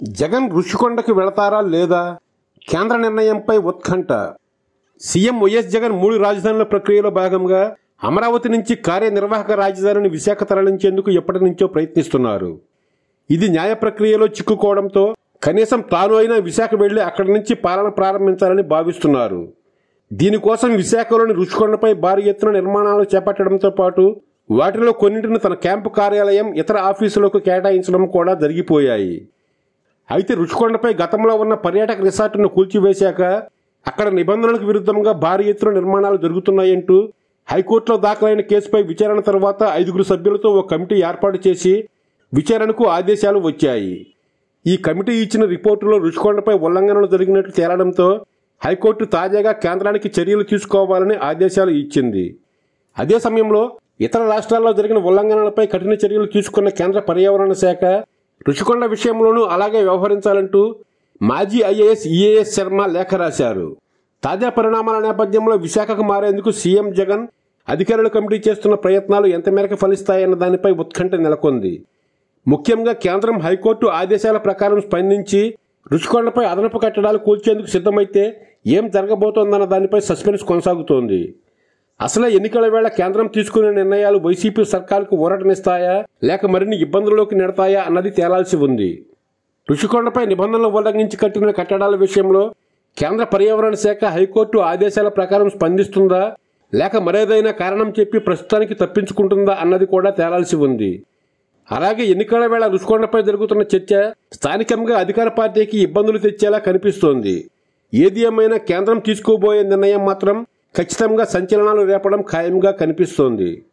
జగన్ రుషికొండకు వెళతారా లేదా? కేంద్ర నిర్ణయంపై ఉత్కంఠ. సీఎం వైఎస్ జగన్ 3 రాజధానుల ప్రక్రియలో భాగంగా అమరావతి నుంచి కార్యనిర్వాహక రాజధానిని విశాఖ తరలించేందుకు ఎప్పటి నుంచో ప్రయత్నిస్తున్నారు. ఇది న్యాయ ప్రక్రియలో చిక్కుకోవడంతో కనీసం తాను అయినా విశాఖ వెళ్లి అక్కడి నుంచి పాలన ప్రారంభించాలని భావిస్తున్నారు. దీనికోసం విశాఖలోని రుషికొండపై భారీ ఎత్తున నిర్మాణాలు చేపట్టడంతో పాటు వాటిలో కొన్నింటిని తన క్యాంపు కార్యాలయం, ఇతర ఆఫీసులకు కేటాయించడం కూడా జరిగిపోయాయి. అయితే రుషికొండపై గతంలో ఉన్న పర్యాటక రిసార్టును కూల్చివేశాక అక్కడ నిబంధనలకు విరుద్ధంగా భారీ ఎత్తున నిర్మాణాలు జరుగుతున్నాయంటూ హైకోర్టులో దాఖలైన కేసుపై విచారణ తర్వాత 5 సభ్యులతో ఓ కమిటీ ఏర్పాటు చేసి విచారణకు ఆదేశాలు వచ్చాయి. ఈ కమిటీ ఇచ్చిన రిపోర్టులో రుషికొండపై ఉల్లంఘనలు జరిగినట్లు తేలడంతో హైకోర్టు తాజాగా కేంద్రానికి చర్యలు తీసుకోవాలని ఆదేశాలు ఇచ్చింది. అదే సమయంలో ఇతర రాష్ట్రాల్లో జరిగిన ఉల్లంఘనలపై కఠిన చర్యలు తీసుకున్న కేంద్ర పర్యావరణ శాఖ రుషికొండ విషయంలోనూ అలాగే వ్యవహరించాలంటూ మాజీ ఐఏఎస్ ఈఏఎస్ శర్మ లేఖ రాశారు. తాజా పరిణామాల నేపథ్యంలో విశాఖకు మారేందుకు సీఎం జగన్ అధికారుల కమిటీ చేస్తున్న ప్రయత్నాలు ఎంత మేరకు ఫలిస్తాయన్న దానిపై ఉత్కంఠ నెలకొంది. ముఖ్యంగా కేంద్రం హైకోర్టు ఆదేశాల ప్రకారం స్పందించి రుషికొండపై అదనపు కట్టడాలు కూల్చేందుకు సిద్ధమైతే ఏం జరగబోతోందన్న దానిపై సస్పెన్స్ కొనసాగుతోంది. అసలే ఎన్నికల వేళ కేంద్రం తీసుకునే నిర్ణయాలు వైసీపీ సర్కారుకు ఊరటనిస్తాయా లేక మరిన్ని ఇబ్బందుల్లోకి నెడతాయా అన్నది తేలాల్సి ఉంది. రుషికొండపై నిబంధనలు ఉల్లంఘించి కట్టిన కట్టడాల విషయంలో కేంద్ర పర్యావరణ శాఖ హైకోర్టు ఆదేశాల ప్రకారం స్పందిస్తుందా లేక మరేదైనా కారణం చెప్పి ప్రస్తుతానికి తప్పించుకుంటుందా అన్నది కూడా తేలాల్సి ఉంది. అలాగే ఎన్నికల వేళ రుషికొండపై జరుగుతున్న చర్చ స్థానికంగా అధికార పార్టీకి ఇబ్బందులు తెచ్చేలా కనిపిస్తోంది. ఏది ఏమైనా కేంద్రం తీసుకోబోయే నిర్ణయం మాత్రం ఖచ్చితంగా సంచలనాలు రేపడం ఖాయంగా కనిపిస్తోంది.